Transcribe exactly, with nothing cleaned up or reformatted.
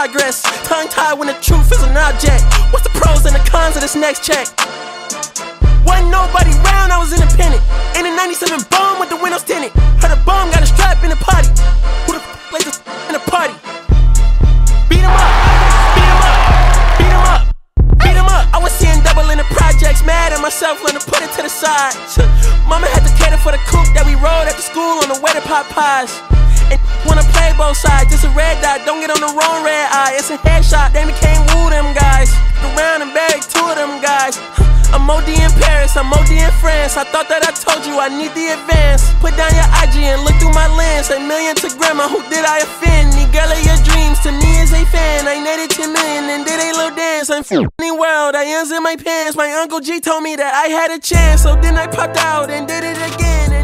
progress. Tongue-tied when the truth is an object. What's the pros and the cons of this next check? Wasn't nobody round, I was independent. In a ninety-seven bomb with the windows tinted. Heard a bomb got a strap in the party. Who the f*** lays a in the party? Beat 'em up, beat 'em up, beat 'em up, beat 'em up. I was seeing double in the projects, mad at myself, learned to put it to the side. Mama had to cater for the coupe that we rode after school on the way to pot pies. And wanna play both sides, it's a red dot, don't get on the wrong red eye. It's a headshot, they became woo them guys. Around and buried two of them guys. I'm O D in Paris, I'm O D in France. I thought that I told you I need the advance. Put down your I G and look through my lens. A million to grandma, who did I offend? The girl of your dreams to me is a fan. I netted ten million and did a little dance. I'm f***ing the world, I ends in my pants. My Uncle G told me that I had a chance, so then I popped out and did it again.